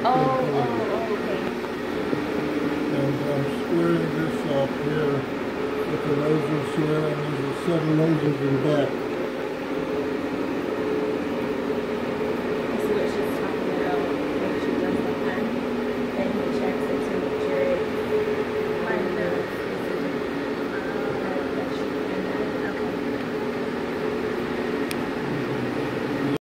Oh, okay. And I'm squaring this up here with the lasers here, and there's a set of lasers in the back.